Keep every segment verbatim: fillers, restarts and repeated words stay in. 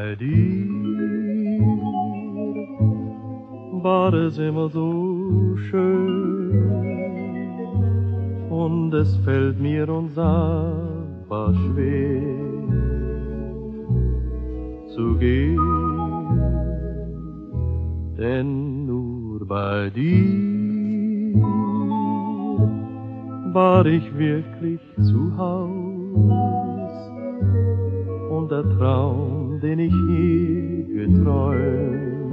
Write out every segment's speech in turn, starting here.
bei dir war es immer so schön und es fällt mir unsagbar schwer zu gehen, denn nur bei dir war ich wirklich zu Haus und der Traum, den ich je geträumt,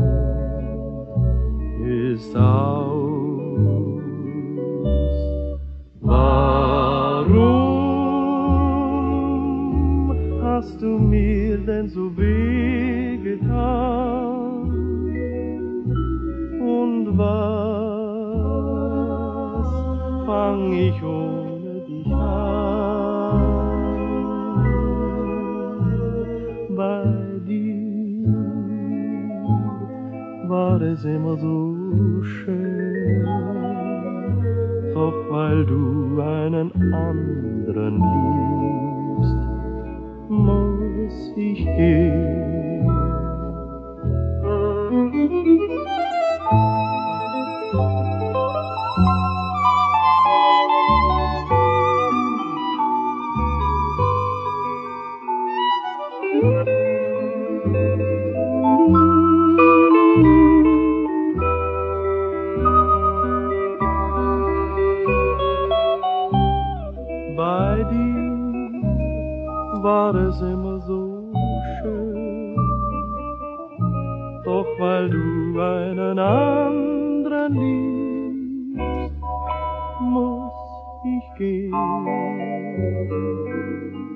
ist aus. Warum hast du mir denn so weh getan? Und was fang ich ohne dich an? Bei dir war es immer so schön, doch weil du einen anderen liebst, muss ich gehen. Bei dir war es immer so schön, doch weil du einen anderen liebst, muss ich gehen.